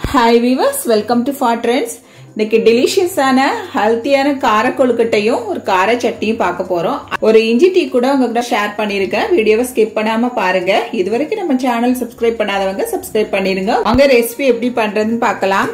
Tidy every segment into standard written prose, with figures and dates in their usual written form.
Hi viewers, welcome to Far Trends. இன்னைக்கு டெலிஷியஸான ஹெல்த்தியான கார கொழுக்கட்டையும் ஒரு கார சட்னியும் பார்க்க போறோம். ஒரு இஞ்சி டீ கூட உங்ககிட்ட ஷேர் பண்ணிருக்கேன். வீடியோவை ஸ்கிப் பண்ணாம பாருங்க. இதுவரைக்கும் நம்ம சேனல் சப்ஸ்கிரைப் பண்ணாதவங்க சப்ஸ்கிரைப் பண்ணிருங்க. வாங்க ரெசிபி எப்படி பண்றதுன்னு பார்க்கலாம்.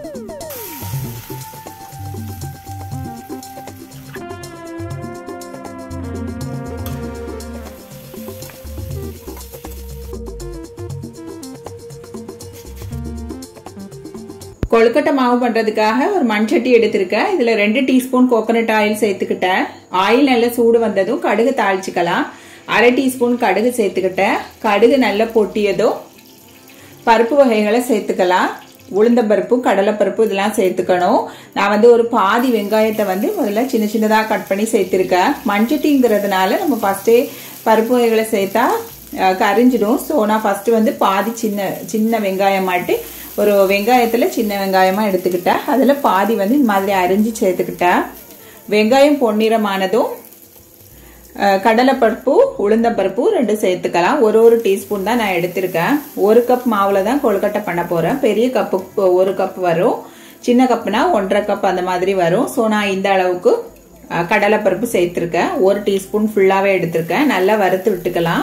கொழுக்கட்டை மாவு பண்றதுக்காக ஒரு மண்சட்டி எடுத்திருக்கேன். இதுல 2 டீஸ்பூன் கோகனட் ஆயில் சேர்த்துக்கிட்டேன். ஆயில் நல்லா சூடு வந்ததும் கடுகு தாளிச்சுக்கலாம். 1/2 டீஸ்பூன் கடுகு சேர்த்துக்கிட்டேன். கடுகு நல்லா பொட்டியதும் பருப்பு வகைகளை சேர்த்துக்கலாம். உளுந்தம்பருப்பு, கடலைப்பருப்பு இதெல்லாம் சேர்த்துக்கணும். நான் ஒரு பாதி வெங்காயத்தை முதல்ல சின்ன சின்னதா கட் பண்ணி சேர்த்திருக்கேன். மண்சட்டிங்கிறதுனால நம்ம ஃபர்ஸ்டே பருப்பு வகைகளை சேர்த்தா கரிஞ்சிடும். ஸோ நான் ஃபர்ஸ்ட் பாதி சின்ன வெங்காயம் மாட்டி ஒரு வெங்காயத்துல சின்ன வெங்காயமா எடுத்துக்கிட்டேன். அதுல பாதி இந்த மாதிரி அரிஞ்சு சேர்த்துக்கிட்டேன். வெங்காயம் பொன்னிறமானதும் கடலைப்பருப்பு, உளுந்தம்பருப்பு 2 சேர்த்துக்கலாம். ஒரு டீஸ்பூன் தான் நான் எடுத்திருக்கேன். 1 கப் மாவுல தான் கொழுக்கட்டை பண்ண போறேன். பெரிய கப்புக்கு 1 கப் வரும், சின்ன கப்னா 1.5 கப் அந்த மாதிரி வரும். ஸோ நான் இந்த அளவுக்கு கடலைப்பருப்பு சேர்த்திருக்கேன். 1 டீஸ்பூன் ஃபுல்லாவே எடுத்திருக்கேன். நல்லா வறுத்து விட்டுக்கலாம்.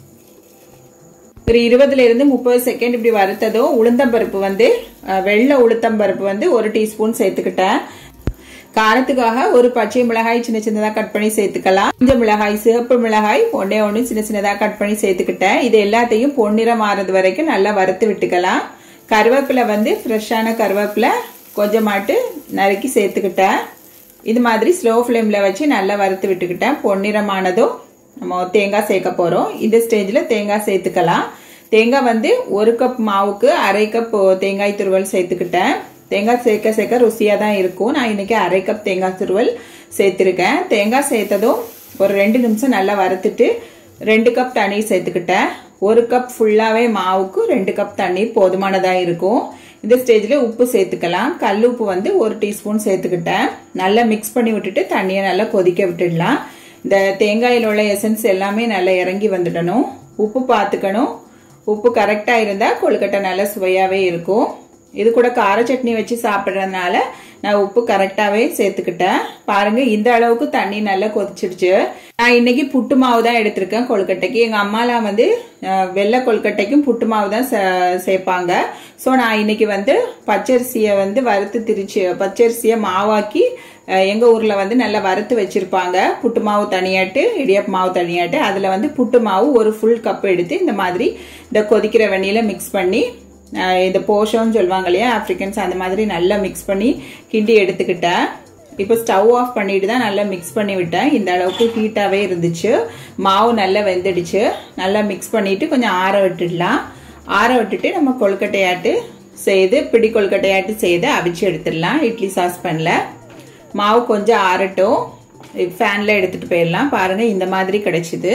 ஒரு 20 இருந்து 30 செகண்ட் இப்படி வறுத்ததும் உளுந்தம்பருப்பு வெள்ளை உளுத்தம்பருப்பு 1 டீஸ்பூன் சேர்த்துக்கிட்டேன். காரத்துக்காக ஒரு பச்சை மிளகாய் சின்ன சின்னதா கட் பண்ணி சேர்த்துக்கலாம். கொஞ்சம் மிளகாய், சிவப்பு மிளகாய் ஒண்ணு சின்ன சின்னதா கட் பண்ணி சேர்த்துக்கிட்டேன். இது எல்லாத்தையும் பொன்னிறம் ஆறது வரைக்கும் நல்லா வறுத்து விட்டுக்கலாம். கருவேப்பிலை ஃப்ரெஷ்ஷான கருவேப்பிலை கொஞ்சமாட்டு நறுக்கி சேர்த்துக்கிட்டேன். இது மாதிரி ஸ்லோ ஃபிளேம்ல வச்சு நல்லா வறுத்து விட்டுக்கிட்டேன். பொன்னிறமானதும் நம்ம தேங்காய் சேர்க்க போறோம். இந்த ஸ்டேஜ்ல தேங்காய் சேர்த்துக்கலாம். தேங்காய் 1 கப் மாவுக்கு 1/2 கப் தேங்காய் துருவல் சேர்த்துக்கிட்டேன். தேங்காய் சேர்க்க சேர்க்க ருசியா தான் இருக்கும். நான் இன்னைக்கு 1/2 கப் தேங்காய் துருவல் சேர்த்திருக்கேன். தேங்காய் சேர்த்ததும் ஒரு 2 நிமிஷம் நல்லா வறுத்துட்டு 2 கப் தண்ணீர் சேர்த்துக்கிட்டேன். 1 கப் ஃபுல்லாவே மாவுக்கு 2 கப் தண்ணீர் போதுமானதா இருக்கும். இந்த ஸ்டேஜ்ல உப்பு சேர்த்துக்கலாம். கல் உப்பு 1 டீஸ்பூன் சேர்த்துக்கிட்டேன். நல்லா மிக்ஸ் பண்ணி விட்டுட்டு தண்ணியை நல்லா கொதிக்க விட்டுடலாம். இந்த தேங்காயில உள்ள எசன்ஸ் எல்லாமே நல்லா இறங்கி வந்துடணும். உப்பு பார்த்துக்கணும். உப்பு கரெக்டா இருந்தா கொழுக்கட்டை நல்லா சுவையாவே இருக்கும். இது கூட கார சட்னி வச்சு சாப்பிடுறதுனால நான் உப்பு கரெக்டாவே சேர்த்துக்கிட்டேன். பாருங்க, இந்த அளவுக்கு தண்ணி நல்லா கொதிச்சிடுச்சு. நான் இன்னைக்கு புட்டு மாவு தான் எடுத்திருக்கேன் கொழுக்கட்டைக்கு. எங்க அம்மாலாம் வெள்ளை கொழுக்கட்டைக்கும் புட்டு மாவு தான் சேர்ப்பாங்க. ஸோ நான் இன்னைக்கு பச்சரிசியை வறுத்து திரிச்சு பச்சரிசியை மாவாக்கி எங்க ஊர்ல நல்லா வறுத்து வச்சிருப்பாங்க. புட்டு மாவு தனியாட்டு, இடியாப்பு மாவு தனியாட்டு. அதுல புட்டு மாவு ஒரு ஃபுல் கப் எடுத்து இந்த மாதிரி இந்த கொதிக்கிற வெந்நில மிக்ஸ் பண்ணி இந்த போஷோன்னு சொல்லுவாங்க இல்லையா ஆப்பிரிக்கன்ஸ், அந்த மாதிரி நல்லா மிக்ஸ் பண்ணி கிண்டி எடுத்துக்கிட்டேன். இப்போ ஸ்டவ் ஆஃப் பண்ணிட்டு தான் நல்லா மிக்ஸ் பண்ணி விட்டேன். இந்த அளவுக்கு ஹீட்டாவே இருந்துச்சு. மாவு நல்லா வெந்துடுச்சு. நல்லா மிக்ஸ் பண்ணிட்டு கொஞ்சம் ஆற விட்டுடலாம். ஆற விட்டுட்டு நம்ம கொழுக்கட்டையாட்டு செய்து பிடி கொழுக்கட்டையாட்டு செய்து அவிச்சு எடுத்துடலாம். இட்லி சாஸ்பேன்ல மாவு கொஞ்சம் ஆறட்டும். ஃபேன்ல எடுத்துட்டு போயிடலாம். பாருங்க, இந்த மாதிரி கிடைச்சிது.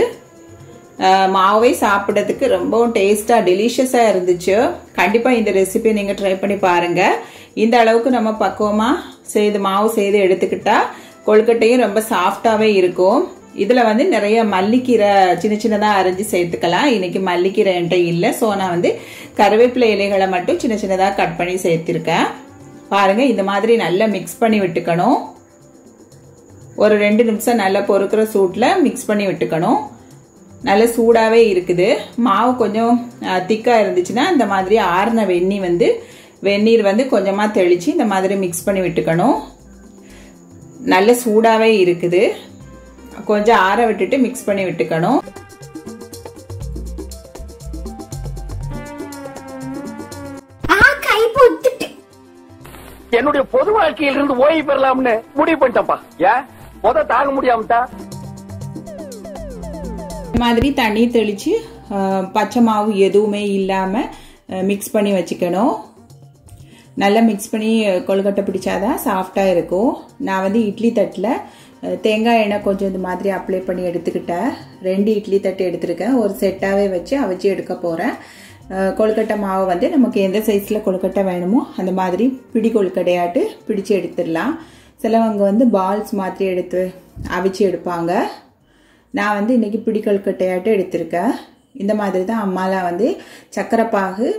மாவை சாப்பிடறதுக்கு ரொம்பவும் டேஸ்டா டெலிஷியஸா இருந்துச்சு. கண்டிப்பா இந்த ரெசிபி நீங்க ட்ரை பண்ணி பாருங்க. இந்த அளவுக்கு நம்ம பக்குவமா மாவு செய்து எடுத்துக்கிட்டா கொழுக்கட்டையும் ரொம்ப சாஃப்டாவே இருக்கும். இதுல நிறைய மல்லிக்கீரை சின்ன சின்னதா அரைஞ்சு சேர்த்துக்கலாம். இன்னைக்கு மல்லிக்கீரை என்கிட்ட இல்ல. சோ நான் கருவேப்பிலை இலைகளை மட்டும் சின்ன சின்னதா கட் பண்ணி சேர்த்திருக்கேன். பாருங்க, இந்த மாதிரி நல்லா மிக்ஸ் பண்ணி விட்டுக்கணும். ஒரு 2 நிமிஷம் நல்லா பொறுக்கிற சூட்ல மிக்ஸ் பண்ணி விட்டுக்கணும். நல்ல சூடாவே இருக்குது. மாவு கொஞ்சம் திக்கா இருந்துச்சுன்னா இந்த மாதிரி ஆறுன வெந்நீர் கொஞ்சமா தெளிச்சு இந்த மாதிரி மிக்ஸ் பண்ணி விட்டுக்கணும். நல்ல சூடாவே இருக்குது. கொஞ்சம் ஆற விட்டுட்டு மிக்ஸ் பண்ணி விட்டுக்கணும். என்னுடைய பொது வாழ்க்கையில இருந்து ஓய்வு பெறலாம்னு முடிவு பண்ணிட்டப்பா. ஏன் தாங்க முடியாமட்டா மாதிரி தண்ணி தெளிச்சு பச்சை மாவு எதுவுமே இல்லாம மிக்ஸ் பண்ணி வச்சுக்கணும். நல்லா மிக்ஸ் பண்ணி கொழுக்கட்டை பிடிச்சாதான் சாஃப்டா இருக்கும். நான் இட்லி தட்டுல தேங்காய் எண்ணெய் கொஞ்சம் இந்த மாதிரி அப்ளை பண்ணி எடுத்துக்கிட்டேன். 2 இட்லி தட்டு எடுத்திருக்கேன். ஒரு செட்டாவே வச்சு அவிச்சு எடுக்க போறேன். கொழுக்கட்டை மாவு நமக்கு எந்த சைஸ்ல கொழுக்கட்டை வேணுமோ அந்த மாதிரி பிடி கொழுக்கட்டையாட்டு பிடிச்சு எடுத்துடலாம். சிலவங்க பால்ஸ் மாதிரி எடுத்து அவிச்சு எடுப்பாங்க. நான் இன்னைக்கு பிடி கொழுக்கட்டையாட்டு எடுத்திருக்கேன். இந்த மாதிரி தான் அம்மாலாம் சக்கரை பாகு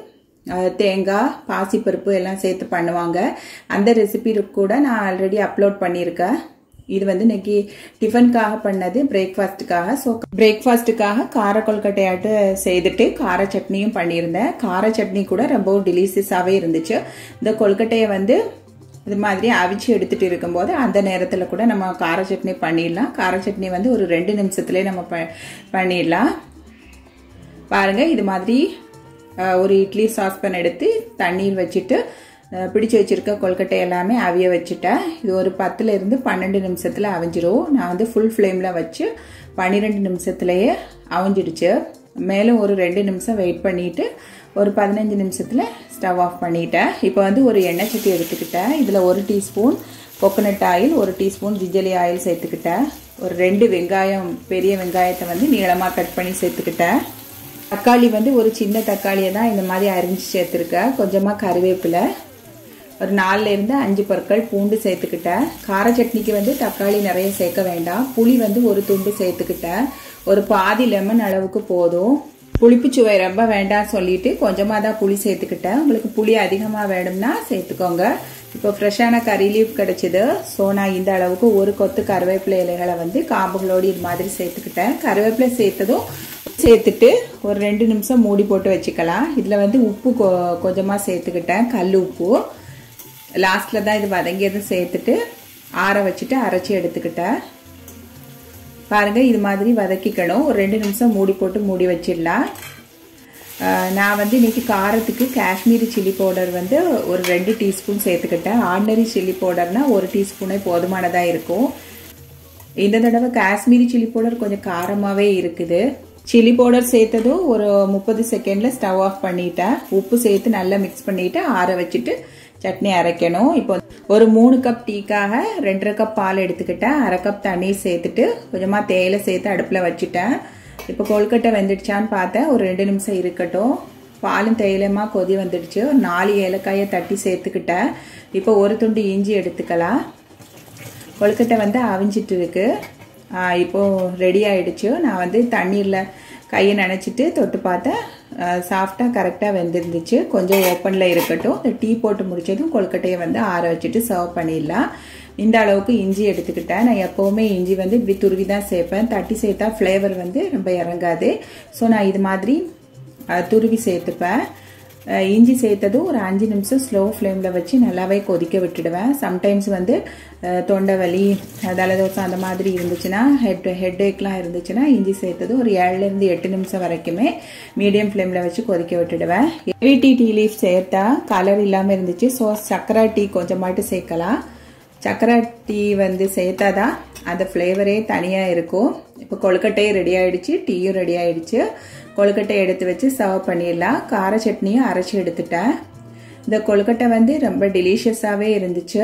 தேங்காய் பாசிப்பருப்பு எல்லாம் சேர்த்து பண்ணுவாங்க. அந்த ரெசிபி கூட நான் ஆல்ரெடி அப்லோட் பண்ணியிருக்கேன். இது வந்து இன்னைக்கு டிஃபனுக்காக பண்ணது, பிரேக்ஃபாஸ்ட்டுக்காக. ஸோ பிரேக்ஃபாஸ்ட்டுக்காக கார கொல்கட்டையாட்டு செய்துட்டு கார சட்னியும் பண்ணியிருந்தேன். கார சட்னி கூட ரொம்ப டெலிஷியஸாகவே இருந்துச்சு. இந்த கொல்கட்டையை வந்து இது மாதிரி அவிச்சு எடுத்துட்டு இருக்கும்போது அந்த நேரத்தில் கூட நம்ம கார சட்னி பண்ணிடலாம். கார சட்னி வந்து ஒரு 2 நிமிஷத்துலேயே நம்ம பண்ணிடலாம். பாருங்கள், இது மாதிரி ஒரு இட்லி சாஸ்பேன் எடுத்து தண்ணீர் வச்சுட்டு பிடிச்சி வச்சிருக்க கொல்கட்டை எல்லாமே அவிய வச்சுட்டேன். இது ஒரு 10லிருந்து 12 நிமிஷத்தில் அவிஞ்சிரும். நான் வந்து ஃபுல் ஃப்ளேமில் வச்சு 12 நிமிஷத்துலேயே அவிஞ்சிடுச்சு. மேலும் ஒரு 2 நிமிஷம் வெயிட் பண்ணிவிட்டு ஒரு 15 நிமிஷத்தில் ஸ்டவ் ஆஃப் பண்ணிட்டேன். இப்போ வந்து ஒரு எண்ணெய் சட்டி எடுத்துக்கிட்டேன். இதில் 1 teaspoon coconut oil, 1 teaspoon gingelly oil சேர்த்துக்கிட்டேன். ஒரு 2 வெங்காயம், பெரிய வெங்காயத்தை வந்து நீளமாக கட் பண்ணி சேர்த்துக்கிட்டேன். தக்காளி வந்து ஒரு சின்ன தக்காளியை தான் இந்த மாதிரி அரிஞ்சு சேர்த்துருக்கேன். கொஞ்சமாக கருவேப்பிலை, ஒரு 4லிருந்து 5 பற்கள் பூண்டு சேர்த்துக்கிட்டேன். கார சட்னிக்கு வந்து தக்காளி நிறைய சேர்க்க வேண்டாம். புளி வந்து ஒரு துண்டு சேர்த்துக்கிட்டேன். ஒரு பாதி லெமன் அளவுக்கு போதும். புளிப்பு சுவை ரொம்ப வேண்டாம் சொல்லிட்டு கொஞ்சமாக தான் புளி சேர்த்துக்கிட்டேன். உங்களுக்கு புளி அதிகமாக வேணும்னா சேர்த்துக்கோங்க. இப்போ ஃப்ரெஷ்ஷான கறி லீஃப் கிடைச்சிது. ஸோ நான் இந்த அளவுக்கு ஒரு கொத்து கருவேப்பிலை இலைகளை வந்து காம்புகளோடு இது மாதிரி சேர்த்துக்கிட்டேன். கருவேப்பிலை சேர்த்துட்டு ஒரு 2 நிமிஷம் மூடி போட்டு வச்சுக்கலாம். இதில் வந்து உப்பு கொஞ்சமாக சேர்த்துக்கிட்டேன், கல் உப்பு. லாஸ்ட்டில் தான் இது வதங்கியது சேர்த்துட்டு ஆற வச்சுட்டு அரைச்சி எடுத்துக்கிட்டேன். பாருங்கள், இது மாதிரி வதக்கிக்கணும். ஒரு 2 நிமிஷம் மூடி போட்டு மூடி வச்சிடலாம். நான் வந்து இன்னைக்கு காரத்துக்கு காஷ்மீரி சில்லி பவுடர் வந்து ஒரு 2 டீஸ்பூன் சேர்த்துக்கிட்டேன். ஆர்டினரி சில்லி பவுடர்னா 1 டீஸ்பூனே போதுமானதாக இருக்கும். இந்த தடவை காஷ்மீரி சில்லி பவுடர் கொஞ்சம் காரமாகவே இருக்குது. சில்லி பவுடர் சேர்த்ததும் ஒரு 30 செகண்டில் ஸ்டவ் ஆஃப் பண்ணிட்டேன். உப்பு சேர்த்து நல்லா மிக்ஸ் பண்ணிவிட்டு ஆற வச்சுட்டு சட்னி அரைக்கணும். இப்போ ஒரு 3 கப் டீக்காக 2.5 கப் பால் எடுத்துக்கிட்டேன். 1/2 கப் தண்ணீர் சேர்த்துட்டு கொஞ்சமாக தேயிலை சேர்த்து அடுப்பில் வச்சுட்டேன். இப்போ கொல்கட்டை வெந்துடுச்சான்னு பார்த்தேன். ஒரு 2 நிமிஷம் இருக்கட்டும். பாலும் தேயிலையுமா கொதி வந்துடுச்சு. ஒரு 4 ஏலக்காயை தட்டி சேர்த்துக்கிட்டேன். இப்போ ஒரு துண்டு இஞ்சி எடுத்துக்கலாம். கொல்கட்டை வந்து அவிஞ்சிட்டு இருக்கு. இப்போது ரெடி ஆகிடுச்சு. நான் வந்து தண்ணீரில் கையை நனைச்சிட்டு தொட்டு பார்த்தேன். சாஃப்டாக கரெக்டாக வெந்துருந்துச்சு. கொஞ்சம் ஓப்பனில் இருக்கட்டும். இந்த டீ போட்டு முடித்ததும் கொல்கட்டையை வந்து ஆற வச்சுட்டு சர்வ் பண்ணிடலாம். இந்த அளவுக்கு இஞ்சி எடுத்துக்கிட்டேன். நான் எப்போவுமே இஞ்சி வந்து இப்படி துருவி தான் சேர்ப்பேன். தட்டி சேர்த்தா ஃப்ளேவர் வந்து ரொம்ப இறங்காது. ஸோ நான் இது மாதிரி துருவி சேர்த்துப்பேன். இஞ்சி சேர்த்ததும் ஒரு 5 நிமிஷம் ஸ்லோ ஃப்ளேமில் வச்சு நல்லாவே கொதிக்க விட்டுடுவேன். சம்டைம்ஸ் வந்து தொண்டை வலி, தலதோசை அந்த மாதிரி இருந்துச்சுன்னா, ஹெட் ஏக்லாம் இருந்துச்சுன்னா இஞ்சி சேர்த்தது ஒரு 7லிருந்து 8 நிமிஷம் வரைக்குமே மீடியம் ஃப்ளேமில் வச்சு கொதிக்க விட்டுடுவேன். ஹெவி டீ லீஃப் சேர்த்தா கலர் இல்லாமல் இருந்துச்சு. ஸோ சக்கரை டீ கொஞ்சமாட்டு சேர்க்கலாம். சக்கரை டீ வந்து சேர்த்தாதான் அந்த ஃப்ளேவரே தனியாக இருக்கும். இப்போ கொழுக்கட்டையும் ரெடி ஆகிடுச்சு, டீயும் ரெடி ஆகிடுச்சு. கொழுக்கட்டை எடுத்து வச்சு சர்வ் பண்ணிடலாம். கார சட்னியும் அரைச்சி எடுத்துட்டேன். இந்த கொழுக்கட்டை வந்து ரொம்ப டெலிஷியஸாகவே இருந்துச்சு.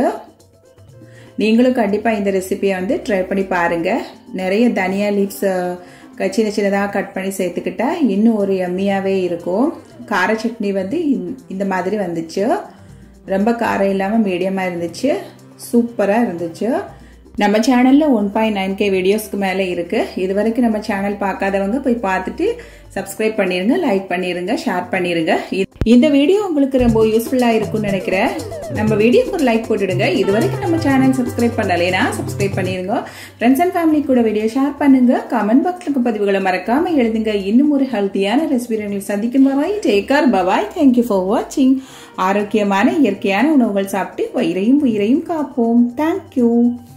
நீங்களும் கண்டிப்பாக இந்த ரெசிபியை வந்து ட்ரை பண்ணி பாருங்கள். நிறைய தனியா லீவ்ஸ் சின்ன சின்னதாக கட் பண்ணி சேர்த்துக்கிட்டா இன்னும் ஒரு எம்மியாகவே இருக்கும். கார சட்னி வந்து இந்த மாதிரி வந்துச்சு. ரொம்ப காரம் இல்லாமல் மீடியமாக இருந்துச்சு. சூப்பராக இருந்துச்சு. நம்ம சேனலில் 1.9K வீடியோஸ்க்கு மேலே இருக்குது. இது வரைக்கும் நம்ம சேனல் பார்க்காதவங்க போய் பார்த்துட்டு சப்ஸ்கிரைப் பண்ணிடுங்க, லைக் பண்ணிடுங்க, ஷேர் பண்ணிடுங்க. இந்த வீடியோ உங்களுக்கு ரொம்ப யூஸ்ஃபுல்லாக இருக்கும்னு நினைக்கிறேன். நம்ம வீடியோக்கு ஒரு லைக் போட்டுடுங்க. இது வரைக்கும் நம்ம சேனல் சப்ஸ்கிரைப் பண்ணலைன்னா சப்ஸ்கிரைப் பண்ணிடுங்க. ஃப்ரெண்ட்ஸ் அண்ட் ஃபேமிலி கூட வீடியோ ஷேர் பண்ணுங்க. கமெண்ட் பாக்ஸுக்கு பதிவுகளை மறக்காமல் எழுதுங்க. இன்னும் ஒரு ஹெல்த்தியான ரெசிபி சந்திக்கும் வரை take care, bye. Thank you for வாட்சிங். ஆரோக்கியமான இயற்கையான உணவுகள் சாப்பிட்டு வயிறையும் உயிரையும் காப்போம். தேங்க்யூ.